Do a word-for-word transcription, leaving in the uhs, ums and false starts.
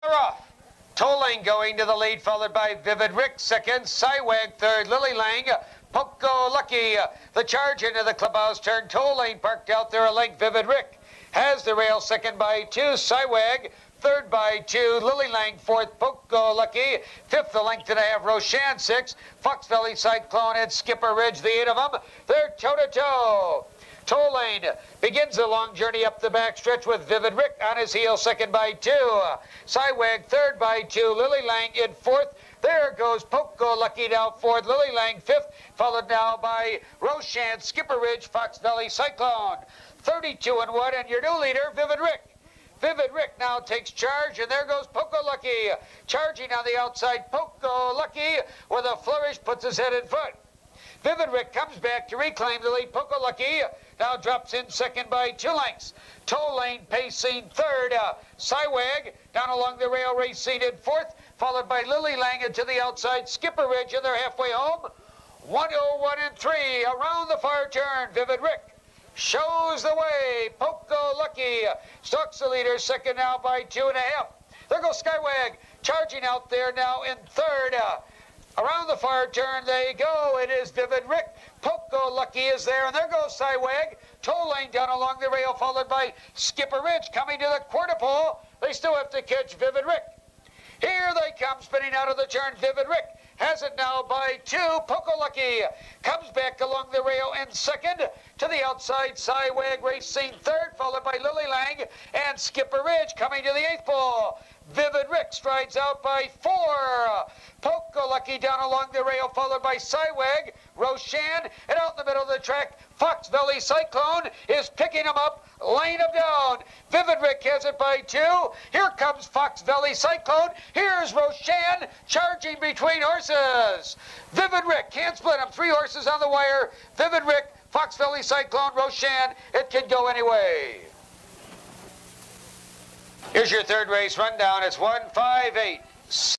Off. Tolling going to the lead, followed by Vivid Rick second, Cywag third, Lily Lang, Poco Lucky. The charge into the clubhouse turn. Tolling parked out there a length. Vivid Rick has the rail, second by two, Cywag, third by two, Lily Lang fourth, Poco Lucky, fifth the length and a half, Roshan six, Fox Valley Cyclone and Skipper Ridge, the eight of them, they're toe-to-toe. Tolling begins the long journey up the backstretch with Vivid Rick on his heel, second by two. Cywag third by two. Lily Lang in fourth. There goes Poco Lucky now fourth. Lily Lang fifth, followed now by Roshan, Skipper Ridge, Fox Valley Cyclone. thirty-two and one, and your new leader, Vivid Rick. Vivid Rick now takes charge, and there goes Poco Lucky. Charging on the outside, Poco Lucky with a flourish puts his head in foot. Vivid Rick comes back to reclaim the lead. Poco Lucky now drops in second by two lengths. Tolling pacing third. Uh, Cywag down along the rail racing in fourth, followed by Lily Lang to the outside. Skipper Ridge, and they're halfway home. one oh one and three around the far turn. Vivid Rick shows the way. Poco Lucky stalks the leader, second now by two and a half. There goes Cywag charging out there now in third. Uh, Around the far turn they go. It is Vivid Rick. Poco Lucky is there, and there goes Cywag. Tolling down along the rail, followed by Skipper Ridge coming to the quarter pole. They still have to catch Vivid Rick. Here they come, spinning out of the turn. Vivid Rick has it now by two. Poco Lucky comes back along the rail in second. To the outside, Cywag racing third, followed by Lily Lang and Skipper Ridge coming to the eighth pole. Vivid Rick strides out by four. Poco Lucky down along the rail, followed by Cywag, Roshan, and out in the middle of the track, Fox Valley Cyclone is picking him up, laying him down. Vivid Rick has it by two. Here comes Fox Valley Cyclone. Here's Roshan charging between horses. Vivid Rick can't split him. Three horses on the wire. Vivid Rick, Fox Valley Cyclone, Roshan. It can go anyway. Here's your third race rundown. It's one five eight.